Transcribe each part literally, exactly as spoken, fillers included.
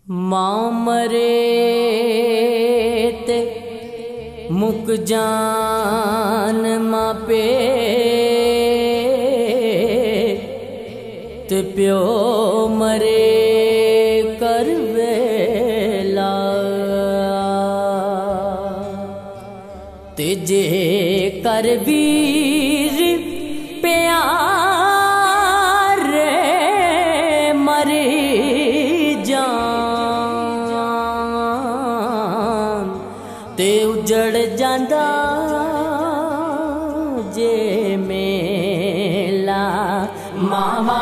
मां मरे ते मुक जान मां पे ते प्यो मरे कर वेला ते जे कर वीर प्यार मरे जान ते उजड़ जांदा जे मेला मामा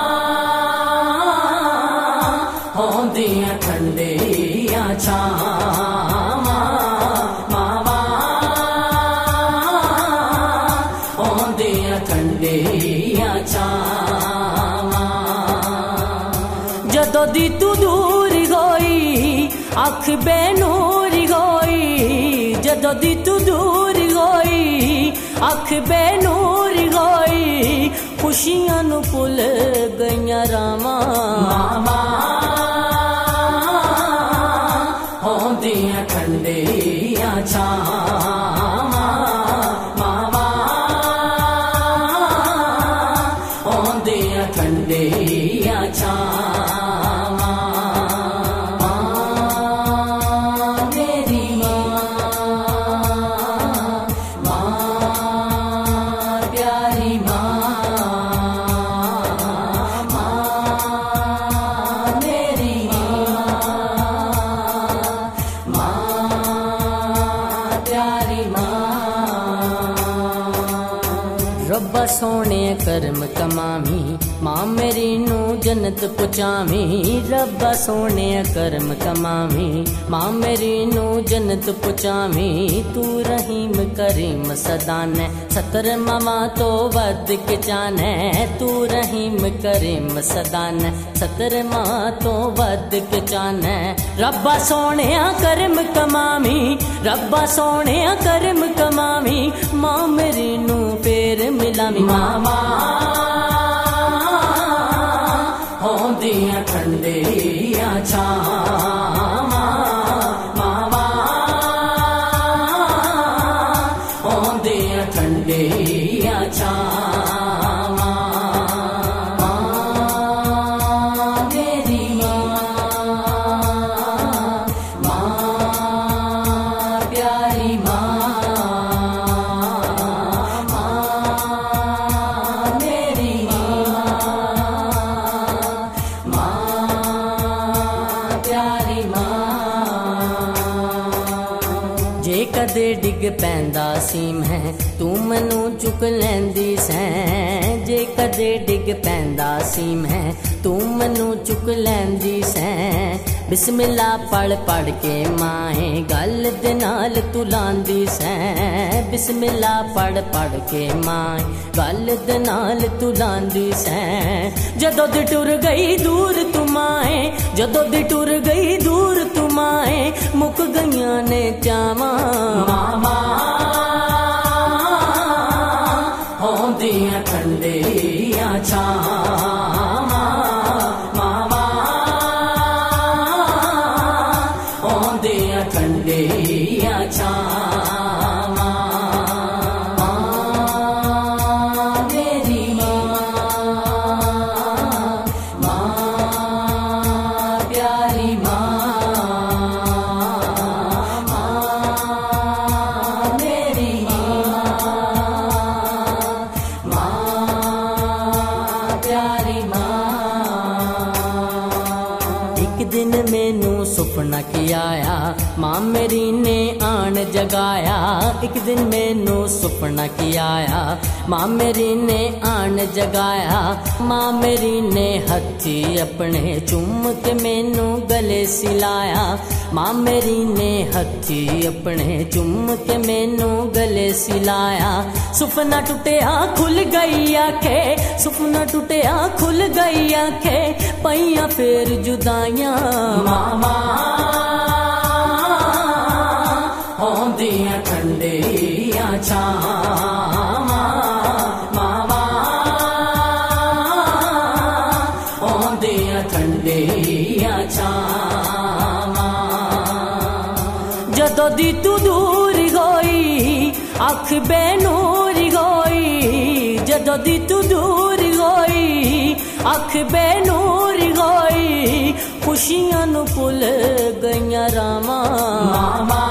होंदियां ठंडियां छावां मामा होंदियां ठंडियां छावां जदों दी तू दूर होई अख बेनूर होई जदों दी तू दूर होई अख बेनूर होई खुशियां नू भुल गईयां रावां मामा होंदियां ठंडियां छावां मामा होंदियां ठंडियां छावां मेरी मां मां प्यारी मां रब्बा सोने करम कमावी मां मेरी नू जन्नत पुचावी रब्बा सोने करम कमावी मां मेरी नू जन्नत पुचावी तू रहीम करीम सदाने सतर मामा तो वद के जाने तू रहीम करीम सदाने सतर मां तो वद के जाने रब्बा सोने करम कमावी रब्बा सोने करम कमावी मां मेरी नू फेर मिलावी मामा होंदियां ठंडियां छावां मामा होंदियां ठंडियां छावां मेरी मां मां प्यारी मां जे कदे डिग पैंदा सी मैं तू मैनू चुक लैंदी सैं जे कदे डिग पैंदा सी मैं तू मैनू चुक लैंदी सैं बिस्मिल्ला पढ़ पढ़ के माए गल दे नाल तू लांदी सैं बिस्मिल्ला पढ़ पढ़ के माए गल दे नाल तू लांदी सैं जदों दी टुर गई दूर तू माए जदों दी टुर गई दूर तू माए मुक गईयां ने चावां मामा होंदियां ठंडियां छावां मामा होंदियां ठंडियां छावां मेरी मां मां प्यारी मां दिन मैनू सुपना की आया मां मेरी ने आन जगाया एक दिन मैनू सुपना की आया मां मेरी ने आन जगाया मां मेरी ने हथी अपने चुम के मैनू गले सिलाया मां मेरी ने हथी अपने चुम के मैनू गले सिलाया सुपना टुटिया खुल गई आखे सुपना टुटिया खुल गई आखे पईया फेर जुदाइयां मामा होंदियां ठंडियां छावां मामा ठंडिया छां जदों दी तू दूर होई अख बेनूर होई, जदों दी तू दूर होई अख बेनूर होई, खुशियां नू भुल गईयां रामा।